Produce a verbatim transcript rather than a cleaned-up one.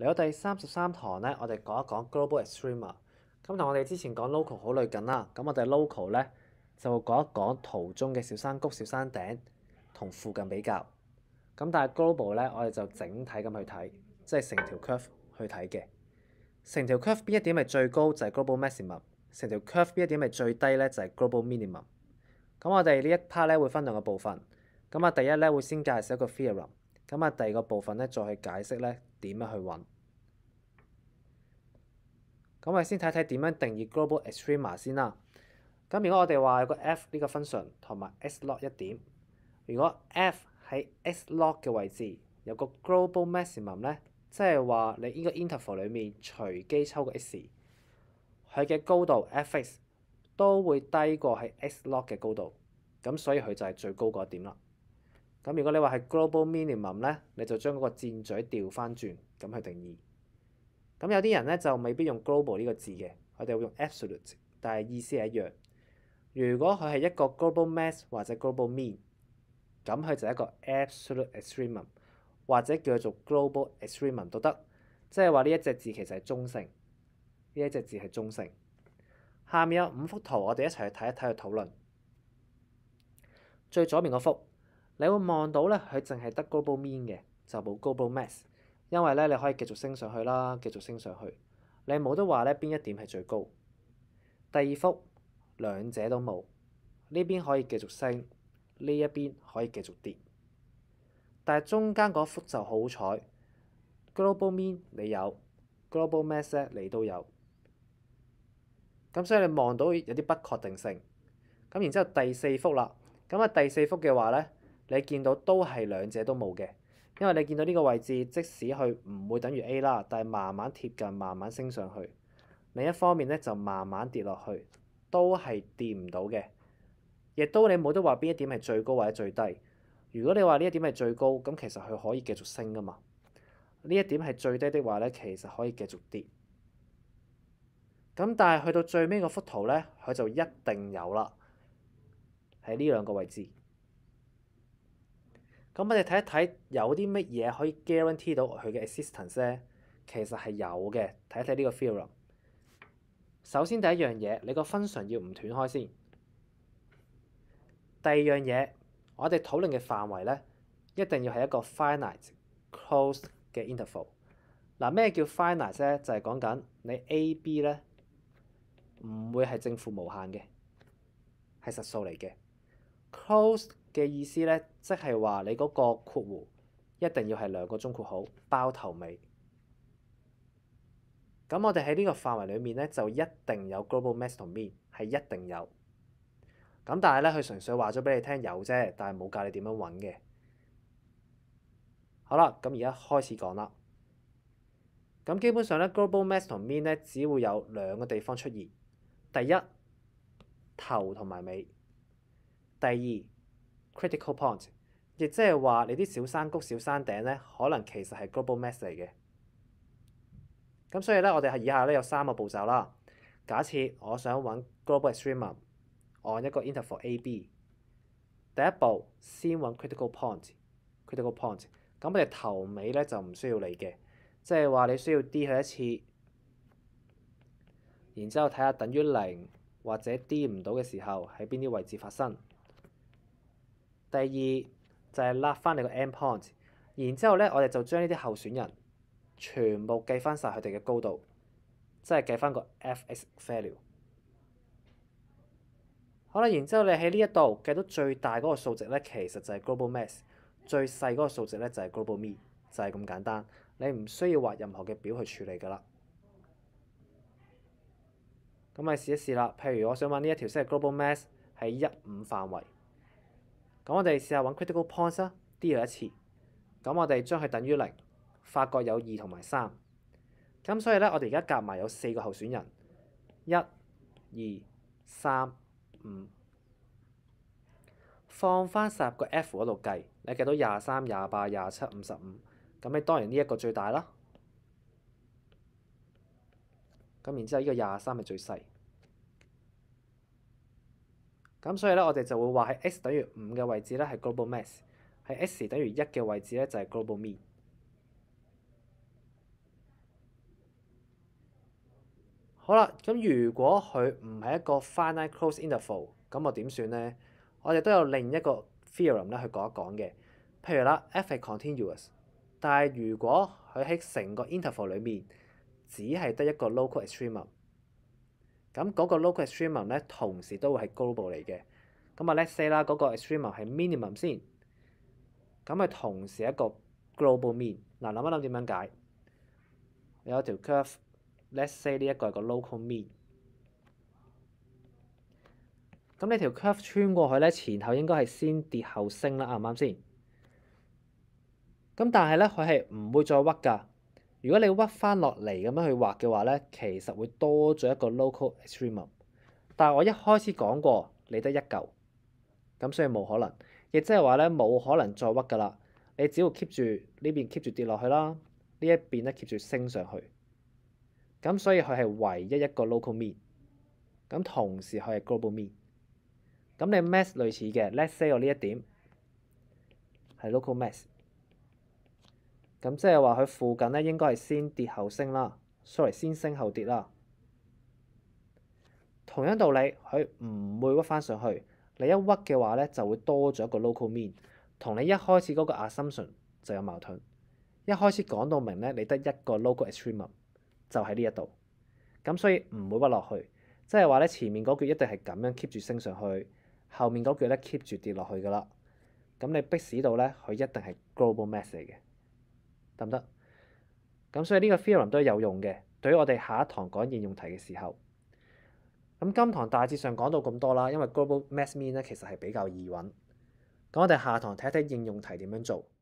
嚟到第三十三堂咧，我哋講一講 global extrema。咁同我哋之前講 local 好類近啦。咁我哋 local 咧就會講一講途中嘅小山谷、小山頂同附近比較。咁但係 global 咧，我哋就整體咁去睇，即係成條 curve 去睇嘅。成條 curve 邊一點係最高就係 global maximum，成條 curve 邊一點係最低咧就係 global minimum。咁我哋呢一 part 咧會分兩個部分。咁啊，第一咧會先介紹一個 theorem。咁啊，第二個部分咧再去解釋咧點樣去揾。咁我哋先睇睇點樣定義 global extrema 先啦。咁如果我哋話有個 f 呢個 function 同埋 x log 一點，如果 f 喺 x log 嘅位置有個 global maximum 咧，即係話你呢個 interval 裡面隨機抽個 x，佢嘅高度 f(x) 都會低過喺 x log 嘅高度，咁所以佢就係最高嗰一點啦。咁如果你話係 global minimum 咧，你就將嗰個箭嘴調翻轉咁去定義。咁有啲人咧就未必用 global 呢個字嘅，佢哋會用 absolute，但係意思係一樣。如果佢係一個 global max 或者 global mean，咁佢就係一個 absolute extremum，或者叫做 global extremum 都得。即係話呢一隻字其實係中性，呢一隻字係中性。下面有五幅圖，我哋一齊去睇一睇去討論。最左邊嗰幅，你會望到咧，佢淨係得 global mean 嘅，就冇 global max。因為咧，你可以繼續升上去啦，繼續升上去，你冇得話咧邊一點係最高。第二幅兩者都冇，呢邊可以繼續升，呢一邊可以繼續跌。但係中間嗰幅就好彩 ，global mean 你有 ，global max 咧你都有。咁所以你望到有啲不確定性。咁然之後第四幅啦，咁啊第四幅嘅話咧，你見到都係兩者都冇嘅。因為你見到呢個位置，即使佢唔會等於 A 啦，但係慢慢貼近，慢慢升上去。另一方面咧，就慢慢跌落去，都係跌唔到嘅。亦都你冇得話邊一點係最高或者最低。如果你話呢一點係最高，咁其實佢可以繼續升噶嘛。呢一點係最低的話咧，其實可以繼續跌。咁但係去到最尾嗰幅圖咧，佢就一定有啦，喺呢兩個位置。咁我哋睇一睇有啲乜嘢可以 guarantee 到佢嘅 existence 咧？其實係有嘅。睇一睇呢個 theorem。首先第一樣嘢，你個 function 要唔斷開先。第二樣嘢，我哋討論嘅範圍咧，一定要係一個 finite closed 嘅 interval。嗱，咩叫 finite 咧？就係講緊你 A、B 咧唔會係正負無限嘅，係實數嚟嘅。closed嘅意思咧，即係話你嗰個括弧一定要係兩個中括號包頭尾。咁我哋喺呢個範圍裡面咧，就一定有 global max 同 mean，係一定有。咁但係咧，佢純粹話咗俾你聽有啫，但係冇教你點樣揾嘅。好啦，咁而家開始講啦。咁基本上咧 ，global max 同 mean 咧，只會有兩個地方出現。第一，頭同埋尾。第二 critical point， 亦即係話你啲小山谷、小山頂咧，可能其實係 global max 嚟嘅。咁所以咧，我哋係以下咧有三個步驟啦。假設我想揾 global extremum 按一個 interval A B， 第一步先揾 critical point，critical point。咁我哋頭尾咧就唔需要理嘅，即係話你需要 D 佢一次，然之後睇下等於零或者 D 唔到嘅時候喺邊啲位置發生。第二就係揦翻你個 end point， 然之後咧我哋就將呢啲候選人全部計翻晒佢哋嘅高度，即係計翻個 f(x) value。好啦，然之後你喺呢一度計到最大嗰個數值咧，其實就係 global max， 最細嗰個數值咧就係 global mean， 就係咁簡單。你唔需要畫任何嘅表去處理㗎啦。咁咪試一試啦。譬如我想揾呢一條式係 global max 喺一五範圍。咁我哋試下揾 critical points 啦 ，D 佢一次。咁我哋將佢等於零，發覺有二同埋三。咁所以咧，我哋而家夾埋有四個候選人，一、二、三、五。放翻十個 F 嗰度計，你計到廿三、廿八、廿七、五十五。咁你當然呢一個最大啦。咁然之後呢個廿三係最細。咁所以咧，我哋就會話喺 x 等於五嘅位置咧係 global max， 喺 x 等於一嘅位置咧就係 global mean。 好啦，咁如果佢唔係一個 finite closed interval，咁我點算呢？我哋都有另一個 theorem 咧去講一講嘅。譬如啦，f 係 continuous，但係如果佢喺成個 interval 裏面只係得一個 local extremum，咁嗰個 local extremum 咧同時都會係 global 嚟嘅。咁啊，let's say 啦，嗰個 extremum 係 minimum 先，咁佢同時一個 global mean。嗱，諗一諗點樣解？有一條 curve，let's say 呢一個係個 local mean。咁呢條 curve 穿過去咧，前後應該係先跌後升啦，啱唔啱先？咁但係咧，佢係唔會再屈㗎。如果你屈翻落嚟咁樣去畫嘅話咧，其實會多咗一個 local extremum。但係我一開始講過，你得一嚿，咁所以冇可能。亦即係話咧，冇可能再屈㗎啦。你只要 keep 住呢邊 keep 住跌落去啦，呢一邊咧 keep 住升上去。咁所以佢係唯一一個 local mean。咁同時佢係 global mean。咁你 mass 類似嘅 ，let's say 我呢一點係 local mass。咁即係話佢附近咧應該係先跌後升啦，sorry 先升後跌啦。同樣道理，佢唔會屈翻上去。你一屈嘅話咧，就會多咗一個 local mean，同你一開始嗰個 assumption 就有矛盾。一開始講到明咧，你得一個 local extremum 就喺呢一度，咁所以唔會屈落去。即係話咧，前面嗰橛一定係咁樣 keep 住升上去，後面嗰橛咧 keep 住跌落去噶啦。咁你逼使到咧，佢一定係 global mass 嚟嘅。得唔得？咁所以呢個 theorem 都係有用嘅，對於我哋下一堂講應用題嘅時候。咁今堂大致上講到咁多啦，因為 global mass mean 咧其實係比較易揾。咁我哋下堂睇一睇應用題點樣做。